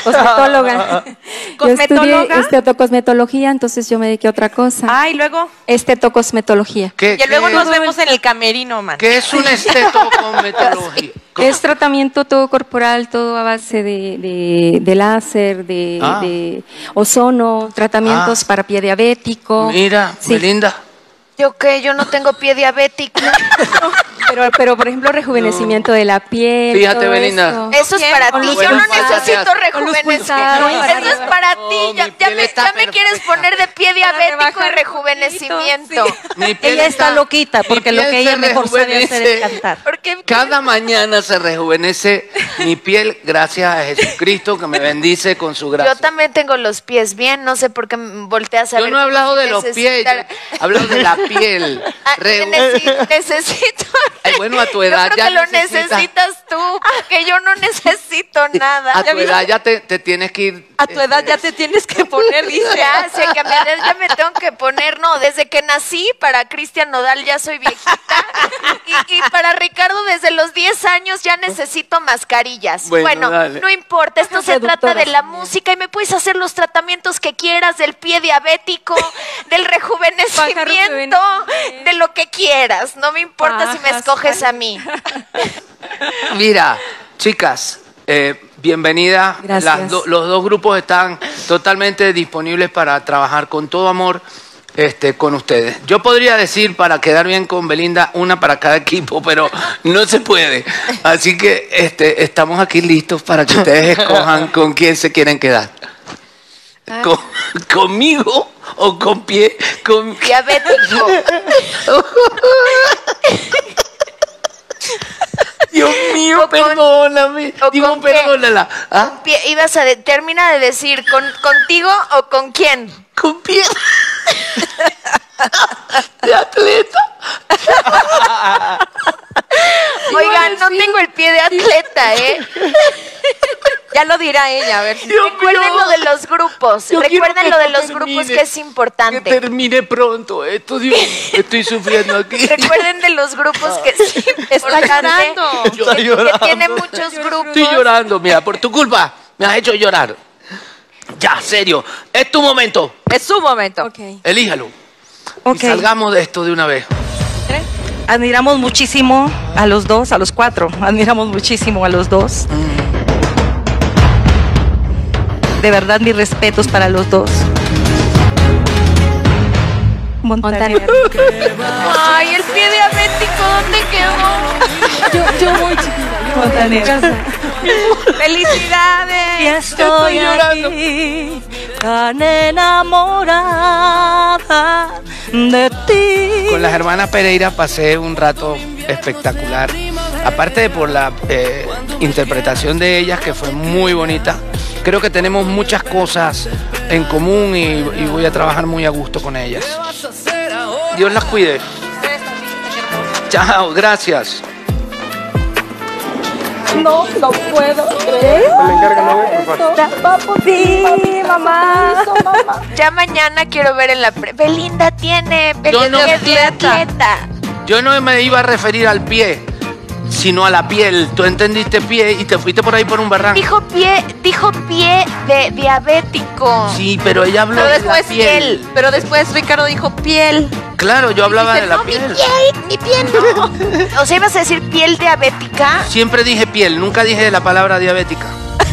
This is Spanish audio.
cosmetóloga. ¿Cosmetóloga? Yo estudié cosmetología, entonces yo me dediqué a otra cosa. Ah, y luego. Cosmetología. Y luego nos vemos en el camerino, man. ¿Qué es un estetocosmetología? Es tratamiento todo corporal, todo a base de láser, de ozono, tratamientos para pie diabético. Mira, Sí. Belinda. ¿Yo qué? Yo no tengo pie diabético. Pero por ejemplo, rejuvenecimiento de la piel. Fíjate, todo Belinda. esto. Eso es para Con ti. los Yo no pulsares. necesito Con los rejuvenecer. pulsares. Eso es para ti. No, Ya mi piel está me quieres perfecta. poner de pie diabético y rebajar rejuvenecimiento. Mi piel Ella está loquita, porque mi lo piel que ella se mejor sabe hacer rejuvenece. es cantar. Porque Cada mañana se rejuvenece mi piel gracias a Jesucristo que me bendice con su gracia. yo también tengo los pies bien. No sé por qué me volteas a Yo ver. no he hablado de los pies, yo Necesitar- he hablado de la piel. Ah, necesito. Ay, bueno, a tu edad Yo creo ya que lo necesitas- necesitas tú, porque yo no necesito nada. A tu edad ya te tienes que ir. A tu edad ya te tienes que poner, dice. Ya, sé que a mi edad ya me tengo que poner, no, desde que nací, para Cristian Nodal ya soy viejita, y para Ricardo desde los 10 años ya necesito mascarillas. Bueno, dale. No importa, esto se trata de la también. música y me puedes hacer los tratamientos que quieras, del pie diabético, del rejuvenecimiento, de lo que quieras, no me importa si me Pajas, escoges a mí. Mira, chicas, bienvenida. Gracias. Los dos grupos están totalmente disponibles para trabajar con todo amor con ustedes. Yo podría decir, para quedar bien con Belinda, una para cada equipo, pero no se puede. Así que estamos aquí listos para que ustedes escojan con quién se quieren quedar. ¿Conmigo o con pie? Diabético. Dios mío, O con- perdóname. o Digo, con qué. perdónala. ¿Ah? Ibas a termina de decir, ¿contigo o con quién? Con pie de atleta. Oigan, no tengo el pie de atleta, ¿eh? Ya lo dirá ella, a ver si. Dios Recuerden mío. lo de los grupos. Yo quiero Recuerden que lo de esto los grupos, termine, que es Que importante. termine pronto esto, Dios. Estoy sufriendo aquí. Recuerden de los grupos que es Está importante. llorando. Estoy Que llorando. tiene muchos grupos. Estoy llorando, mira, por tu culpa. Me has hecho llorar. Ya, serio. Es tu momento. Es su momento. Ok. Elíjalo. Ok. Y salgamos de esto de una vez. Admiramos muchísimo a los dos, a los cuatro. Admiramos muchísimo a los dos. De verdad, mis respetos para los dos. Montaner. Ay, el pie diabético, ¿dónde quedó? Yo muy chiquita. Montaner. ¡Felicidades! Y estoy llorando. aquí, tan enamorada de ti. Con las hermanas Pereira pasé un rato espectacular. Aparte de por la interpretación de ellas, que fue muy bonita, creo que tenemos muchas cosas en común y voy a trabajar muy a gusto con ellas. Dios las cuide. Chao, gracias. No lo puedo creer. Sí, mamá. Ya mañana quiero ver en la Belinda tiene Yo no- pie de atleta. Yo no me iba a referir al pie, sino a la piel. Tú entendiste pie y te fuiste por ahí por un barranco. Dijo pie de diabético. Sí, pero ella habló Pero de la después piel. Pero después Ricardo dijo piel. Claro, yo hablaba Dice, de la no, mi piel. Mi piel no. O sea, ibas a decir piel diabética. Siempre dije piel, nunca dije la palabra diabética.